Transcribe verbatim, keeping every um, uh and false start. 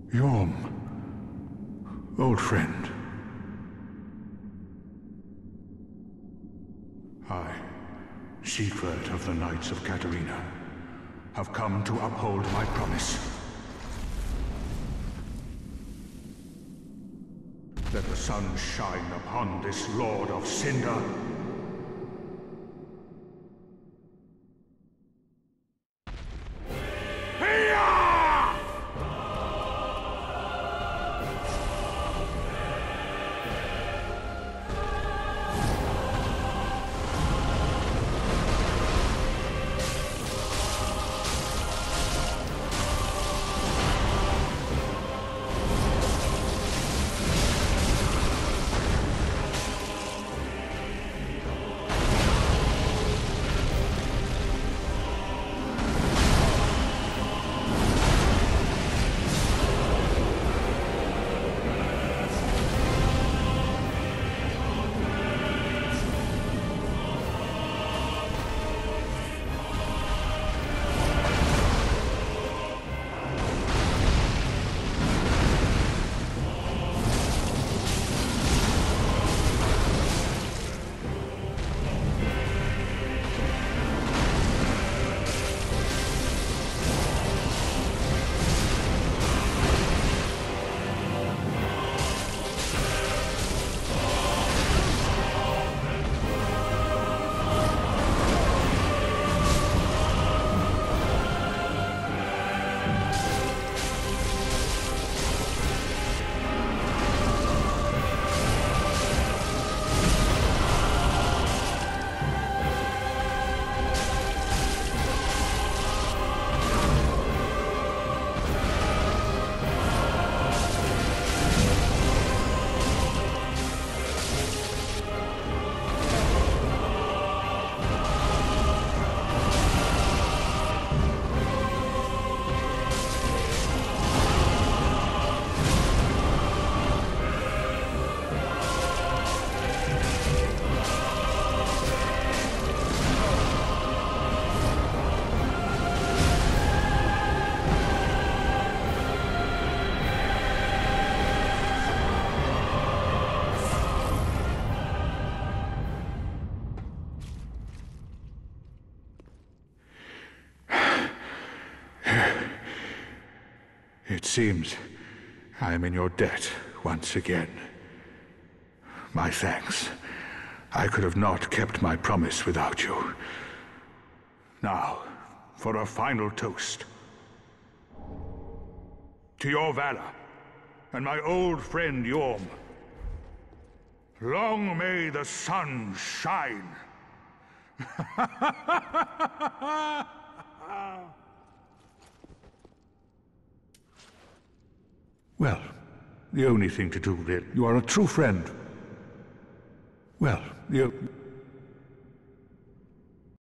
Yorm, old friend. I, Siegward of the Knights of Catarina, have come to uphold my promise. Let the sun shine upon this Lord of Cinder. It seems I am in your debt once again. My thanks. I could have not kept my promise without you. Now, for a final toast. To your valor, and my old friend Yorm. Long may the sun shine! Well, the only thing to do, then. You are a true friend. Well, you...